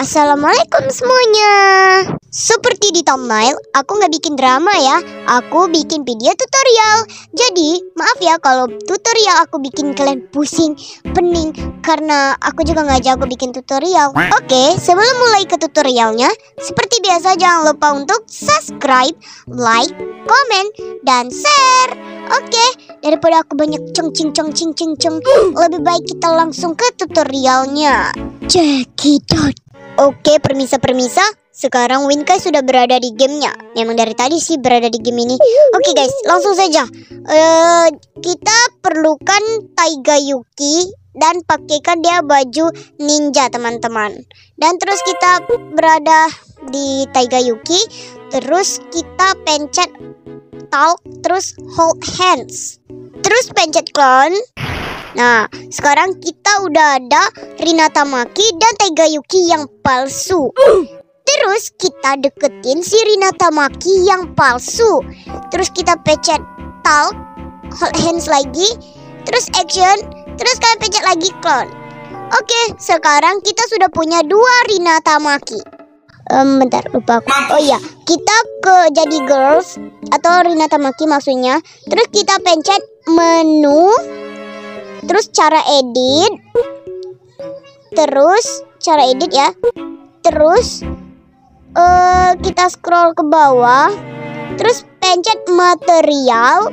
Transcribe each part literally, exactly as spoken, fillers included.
Assalamualaikum semuanya. Seperti di thumbnail, aku nggak bikin drama ya. Aku bikin video tutorial. Jadi maaf ya kalau tutorial aku bikin kalian pusing, pening, karena aku juga nggak jago bikin tutorial. Oke, sebelum mulai ke tutorialnya, seperti biasa jangan lupa untuk subscribe, like, komen, dan share. Oke, daripada aku banyak cong cing cong cing cing cong, lebih baik kita langsung ke tutorialnya. Check it out. Oke, permisa-permisa, sekarang Winkai sudah berada di gamenya. Memang dari tadi sih berada di game ini. Oke guys, langsung saja. uh, Kita perlukan Taiga Yuki dan pakaikan dia baju ninja teman-teman. Dan terus kita berada di Taiga Yuki. Terus kita pencet talk, terus hold hands, terus pencet clone. Nah, sekarang kita udah ada Rina Tamaki dan Taiga Yuki yang palsu. Terus kita deketin si Rina Tamaki yang palsu. Terus kita pencet talk, hold hands lagi, terus action, terus kalian pencet lagi clone. Oke, sekarang kita sudah punya dua Rina Tamaki. Um, bentar, lupa aku. Oh iya, kita ke jadi girls atau Rina Tamaki maksudnya. Terus kita pencet menu, terus cara edit, terus cara edit ya. Terus uh, kita scroll ke bawah, terus pencet material,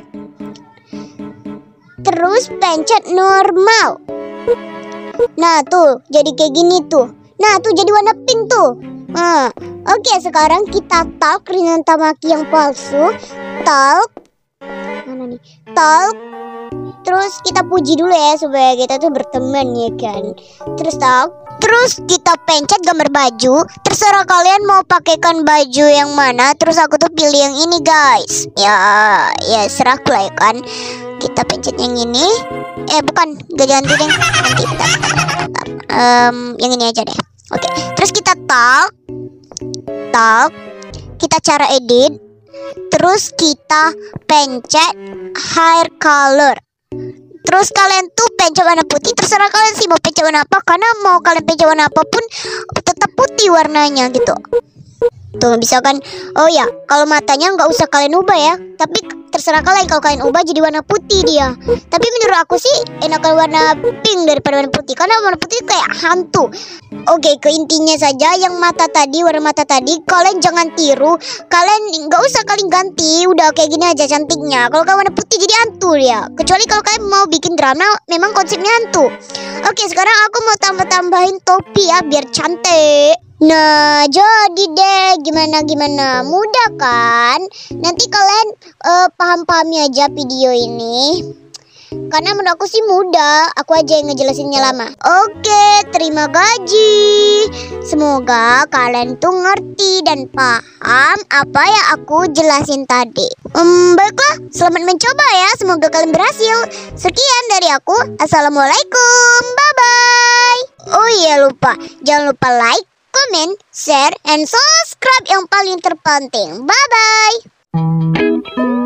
terus pencet normal. Nah tuh jadi kayak gini tuh. Nah tuh jadi warna pink tuh. Nah, oke okay, sekarang kita talk Rina Tamaki yang palsu. Talk mana nih? Talk. Terus kita puji dulu ya supaya kita tuh berteman ya kan. Terus talk. Terus kita pencet gambar baju. Terserah kalian mau pakaikan baju yang mana. Terus aku tuh pilih yang ini guys. Ya, ya serah lah ya kan. Kita pencet yang ini. Eh bukan, gak ganti deh. Nanti bentar, bentar, bentar. Um, yang ini aja deh. Oke, okay. Terus kita talk, talk, kita cara edit, terus kita pencet hair color. Terus kalian tuh pencet warna putih, terserah kalian sih mau pencet warna apa, karena mau kalian pencet warna apapun tetap putih warnanya gitu. Tuh bisa kan? Oh ya, kalau matanya nggak usah kalian ubah ya, tapi terserah kalian, kalau kalian ubah jadi warna putih dia. Tapi menurut aku sih enakan warna pink daripada warna putih, karena warna putih kayak hantu. Oke, ke intinya saja, yang mata tadi, warna mata tadi kalian jangan tiru. Kalian nggak usah kalian ganti, udah kayak gini aja cantiknya. Kalau kalian warna putih jadi hantu ya. Kecuali kalau kalian mau bikin drama, memang konsepnya hantu. Oke, sekarang aku mau tambah-tambahin topi ya biar cantik. Nah, jadi deh, gimana-gimana, mudah kan? Nanti kalian uh, paham-pahami aja video ini. Karena menurut aku sih mudah, aku aja yang ngejelasinnya lama. Oke, terima gaji. Semoga kalian tuh ngerti dan paham apa yang aku jelasin tadi. Hmm, baiklah, selamat mencoba ya. Semoga kalian berhasil. Sekian dari aku. Assalamualaikum, bye-bye. Oh iya lupa, jangan lupa like, comment, share, and subscribe yang paling terpenting. Bye-bye.